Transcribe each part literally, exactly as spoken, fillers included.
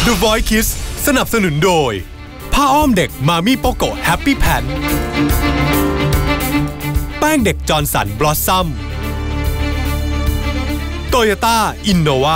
The Voice Kids สนับสนุนโดยผ้าอ้อมเด็กมามี่โปโกแฮปปี้แพนแป้งเด็กจอร์นสันบลอสซัมโตโยต้าอินโนวา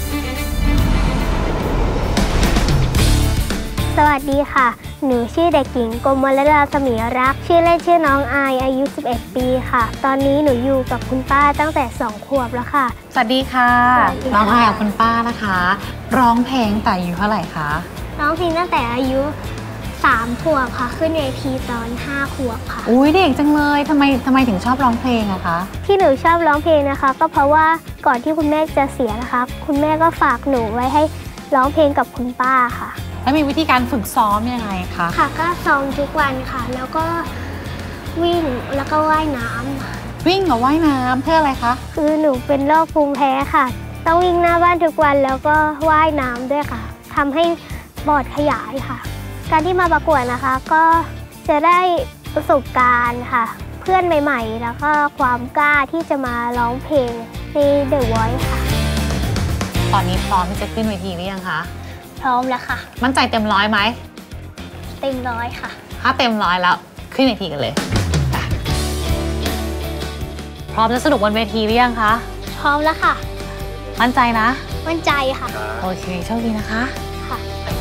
สวัสดีค่ะหนูชื่อเด็กหญิงกมลดาสมีรักชื่อเล่นชื่อน้องอายอายุสิบเอ็ดปีค่ะตอนนี้หนูอยู่กับคุณป้าตั้งแต่สองขวบแล้วค่ะสวัสดีค่ะน้องอายกับคุณป้านะคะร้องเพลงแต่อายุเท่าไหร่คะร้องเพลงตั้งแต่อายุสามขวบค่ะขึ้นเวทีตอนห้าขวบค่ะอุ้ยเด็กจังเลยทำไมทำไมถึงชอบร้องเพลงอะคะที่หนูชอบร้องเพลงนะคะก็เพราะว่าก่อนที่คุณแม่จะเสียนะคะคุณแม่ก็ฝากหนูไว้ให้ร้องเพลงกับคุณป้าค่ะแล้วมีวิธีการฝึกซ้อมยังไงคะค่ะก็ซ้อมทุกวันค่ะแล้วก็วิ่งแล้วก็ว่ายน้ำวิ่งกับว่ายน้ำเพื่ออะไรคะคือหนูเป็นโรคภูมิแพ้ค่ะต้องวิ่งหน้าบ้านทุกวันแล้วก็ว่ายน้ำด้วยค่ะทำให้ปอดขยายค่ะการที่มาประกวดนะคะก็จะได้ประสบการณ์ค่ะเพื่อนใหม่ๆแล้วก็ความกล้าที่จะมาร้องเพลงใน The Voice ค่ะตอนนี้พร้อมที่จะขึ้นเวทีหรือยังคะพร้อมแล้วค่ะมั่นใจเต็มร้อยไหมเต็มร้อยค่ะถ้าเต็มร้อยแล้วขึ้นเวทีกันเลยพร้อมจะสนุกบนเวทีหรือยังคะพร้อมแล้วค่ะมั่นใจนะมั่นใจค่ะโอเคโชคดีนะคะค่ะ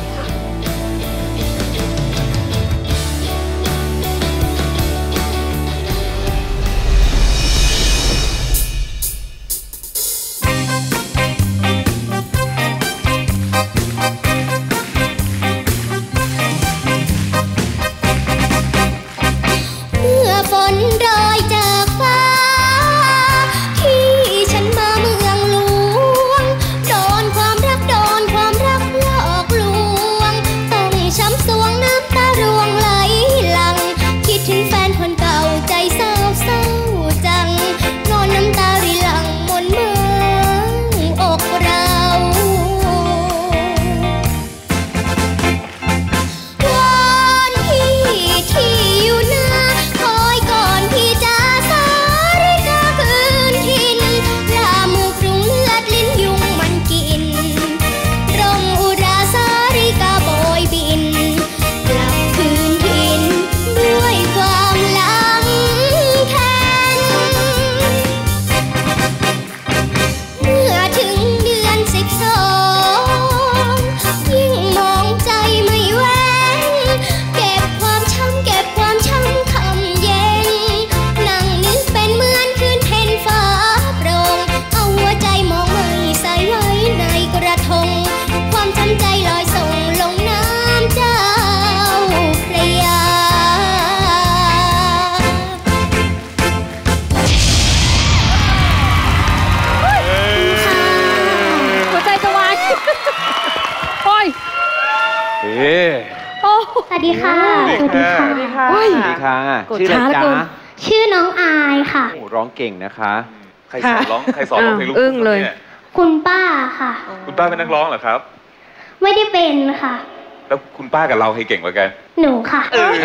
สวัสดีค่ะสวัสดีค่ะสวัสดีค่ะสวัสดีค่ะชื่ออะไรจ๊ะชื่อน้องอายค่ะโอ้ร้องเก่งนะคะใครสอนร้องใครสอนร้องเพลงลูกทุ่งเลยคุณป้าค่ะคุณป้าเป็นนักร้องเหรอครับไม่ได้เป็นค่ะแล้วคุณป้ากับเราใครเก่งกว่ากันหนูค่ะ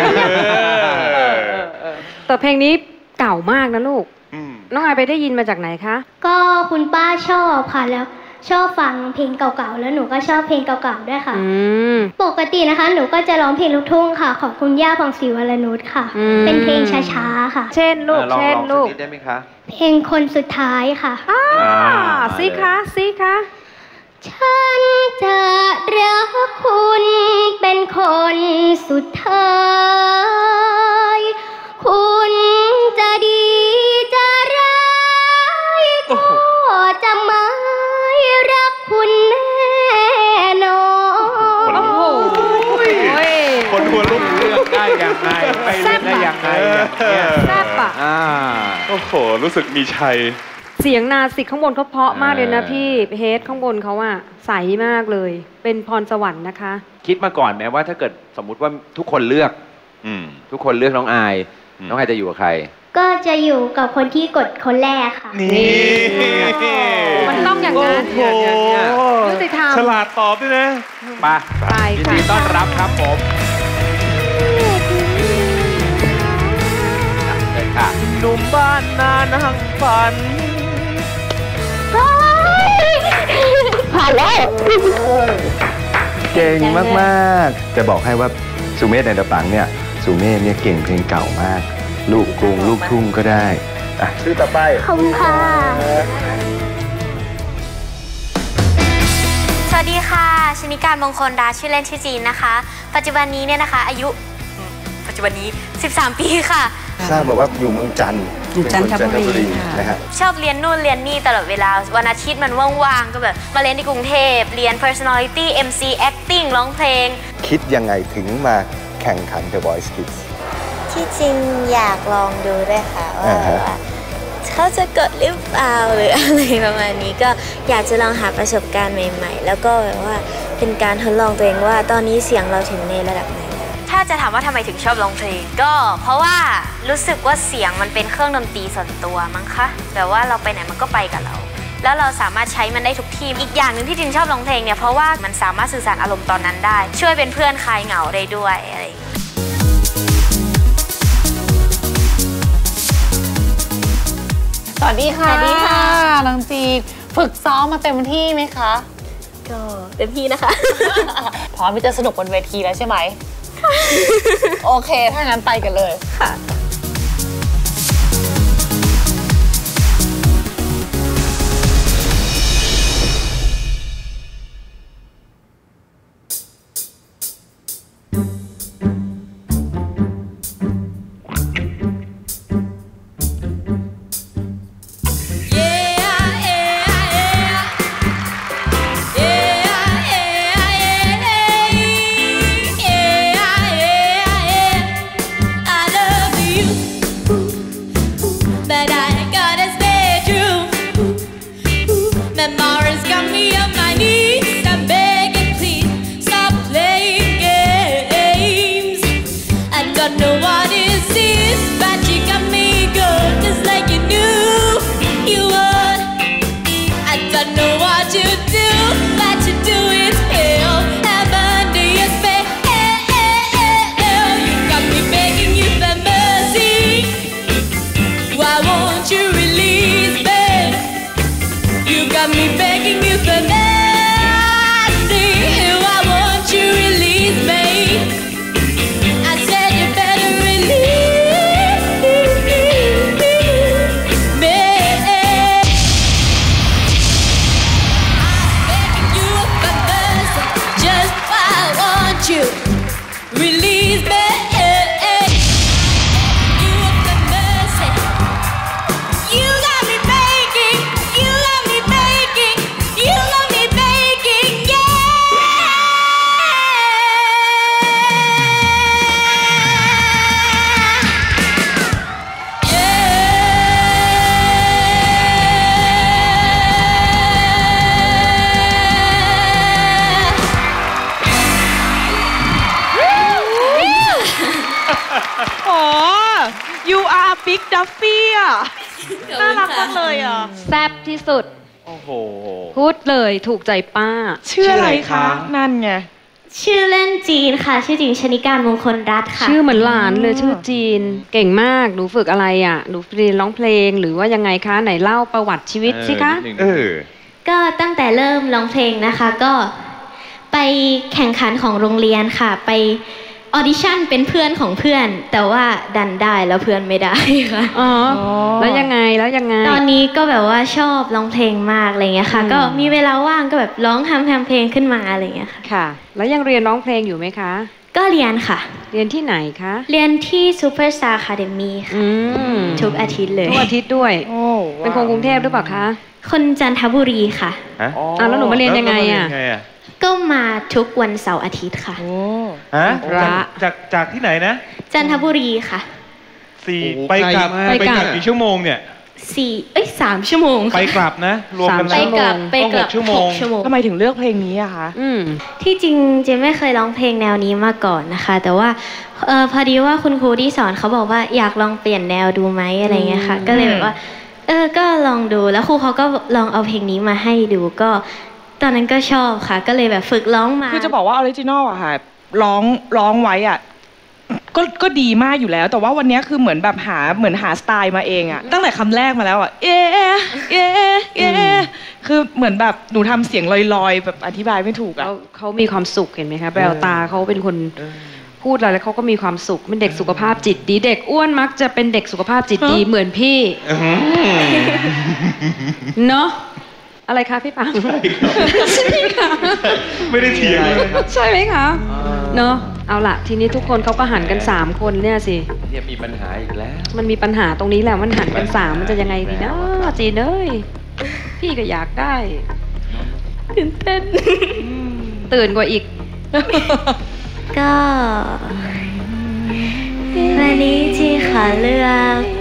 แต่เพลงนี้เก่ามากนะลูกน้องอายไปได้ยินมาจากไหนคะก็คุณป้าชอบค่ะแล้วชอบฟังเพลงเก่าๆแล้วหนูก็ชอบเพลงเก่าๆด้วยค่ะปกตินะคะหนูก็จะร้องเพลงลูกทุ่งค่ะของคุณย่าผ่องศรีวรนุชค่ะเป็นเพลงช้าๆค่ะเช่นลูกเช่นลูกได้ไหมคะเพลงคนสุดท้ายค่ะอ่าสิคะสิคะฉันจะรักคุณเป็นคนสุดท้ายคุณจะดีจะร้ายก็จะไม่รักคุณแน่นอนโอ้โหคนหัวลุกเลือกได้ยังไงไม่เล่นได้ยังไงแซ่บปะโอ้โหรู้สึกมีชัยเสียงนาสิกข้างบนเขาเพราะมากเลยนะพี่เฮดข้างบนเขาอะใสมากเลยเป็นพรสวรรค์นะคะคิดมาก่อนไหมว่าถ้าเกิดสมมุติว่าทุกคนเลือกทุกคนเลือกน้องอายน้องอายจะอยู่กับใครก็จะอยู่กับคนที่กดคนแรกค่ะนี่มันต้องอย่างนั้นยุติธรรมฉลาดตอบด้วยนะไปยินดีต้อนรับครับผมหนุ่มบ้านนานั่งฝันผ่านแล้วเก่เก่งมากๆจะบอกให้ว่าสุเมธในตะปังเนี่ยสุเมธเนี่ยเก่งเพลงเก่ามากลูกกรุงลูกทุ่งก็ได้อ่ะชื่อต่อไปขอบคุณค่ะสวัสดีค่ะชนิการมงคลดาชื่อเล่นชื่อจีนนะคะปัจจุบันนี้เนี่ยนะคะอายุปัจจุบันนี้สิบสามปีค่ะทราบมาว่าอยู่เมืองจันทร์อยู่จันทบุรีนะฮะชอบเรียนนู่นเรียนนี่ตลอดเวลาวันอาทิตย์มันว่างๆก็แบบมาเรียนที่กรุงเทพเรียน personality เอ็ม ซี acting ร้องเพลงคิดยังไงถึงมาแข่งขัน The Voice Kids ที่จริงอยากลองดูด้วยค่ะว่าเขาจะกดหรือเปล่าหรืออะไรประมาณนี้ก็อยากจะลองหาประสบการณ์ใหม่ๆแล้วก็แบบว่าเป็นการทดลองตัวเองว่าตอนนี้เสียงเราถึงในระดับไหนถ้าจะถามว่าทำไมถึงชอบร้องเพลงก็เพราะว่ารู้สึกว่าเสียงมันเป็นเครื่องดนตรีส่วนตัวมั้งคะแบบว่าเราไปไหนมันก็ไปกับเราแล้วเราสามารถใช้มันได้ทุกที่อีกอย่างหนึ่งที่จินชอบร้องเพลงเนี่ยเพราะว่ามันสามารถสื่อสารอารมณ์ตอนนั้นได้ช่วยเป็นเพื่อนคลายเหงาได้ด้วยอะไรสวัสดีค่ะสวัสดีค่ะน้องจีฝึกซ้อมมาเต็มที่ไหมคะก็เต็มที่นะคะพร้อมที่จะสนุกบนเวทีแล้วใช่ไหมโอเคถ้างั้นไปกันเลยค่ะบิ๊กดัฟฟี่อ่ะน่ารักมากเลยอ่ะแซ่บที่สุดโอ้โหพูดเลยถูกใจป้าชื่ออะไรคะนั่นไงชื่อเล่นจีนค่ะชื่อจริงชนิการมงคลรัตน์ค่ะชื่อเหมือนหลานเลยชื่อจีนเก่งมากหนูฝึกอะไรอ่ะหนูเรียนร้องเพลงหรือว่ายังไงคะไหนเล่าประวัติชีวิตสิคะเออก็ตั้งแต่เริ่มร้องเพลงนะคะก็ไปแข่งขันของโรงเรียนค่ะไปออดิชั่นเป็นเพื่อนของเพื่อนแต่ว่าดันได้แล้วเพื่อนไม่ได้ค่ะอ๋อแล้วยังไงแล้วยังไงตอนนี้ก็แบบว่าชอบร้องเพลงมากอะไรเงี้ยค่ะก็มีเวลาว่างก็แบบร้องทำทำเพลงขึ้นมาอะไรเงี้ยค่ะค่ะแล้วยังเรียนร้องเพลงอยู่ไหมคะก็เรียนค่ะเรียนที่ไหนคะเรียนที่ Superstar Academy ค่ะทุกอาทิตย์เลยทุกอาทิตย์ด้วยเป็นคนกรุงเทพหรือเปล่าคะคนจันทบุรีค่ะอ๋อแล้วหนูมาเรียนยังไงอ่ะก็มาทุกวันเสาร์อาทิตย์ค่ะโอ้ฮะจากจากที่ไหนนะจันทบุรีค่ะสี่ไปกลับไปกลับกี่ชั่วโมงเนี่ยสี่เอ้ยสามชั่วโมงไปกลับนะรวมกันไปกลับไปกลับชั่วโมงทำไมถึงเลือกเพลงนี้อะคะที่จริงเจนไม่เคยร้องเพลงแนวนี้มาก่อนนะคะแต่ว่าเออพอดีว่าคุณครูที่สอนเขาบอกว่าอยากลองเปลี่ยนแนวดูไหมอะไรเงี้ยค่ะก็เลยแบบว่าเออก็ลองดูแล้วครูเขาก็ลองเอาเพลงนี้มาให้ดูก็ตอนนั้นก็ชอบค่ะก็เลยแบบฝึกร้องมาคือจะบอกว่าออริจินอลอะค่ะร้องร้องไว้อะก็ก็ดีมากอยู่แล้วแต่ว่าวันนี้คือเหมือนแบบหาเหมือนหาสไตล์มาเองอะตั้งแต่คำแรกมาแล้วอะเอ๊ะเอ๊ะเอ๊ะคืคือเหมือนแบบหนูทำเสียงลอยๆแบบอธิบายไม่ถูกอะเขาเขามีความสุขเห็นไหมคะแววตาเขาเป็นคนพูดอะไรแล้วเขาก็มีความสุขเป็นเด็กสุขภาพจิตดีเด็กอ้วนมักจะเป็นเด็กสุขภาพจิตดีเหมือนพี่เนาะอะไรคะพี่ปังใช่ไหมคะไม่ได้เถียงเลยครับใช่ไหมคะเนาะเอาล่ะทีนี้ทุกคนเขาก็หันกันสามคนเนี่ยสิเนี่ยมีปัญหาอีกแล้วมันมีปัญหาตรงนี้แหละมันหันกันสามมันจะยังไงดีนะจีนเอ้ยพี่ก็อยากได้ตื่นเต้นตื่นกว่าอีกก็วันนี้ที่ขอเลือก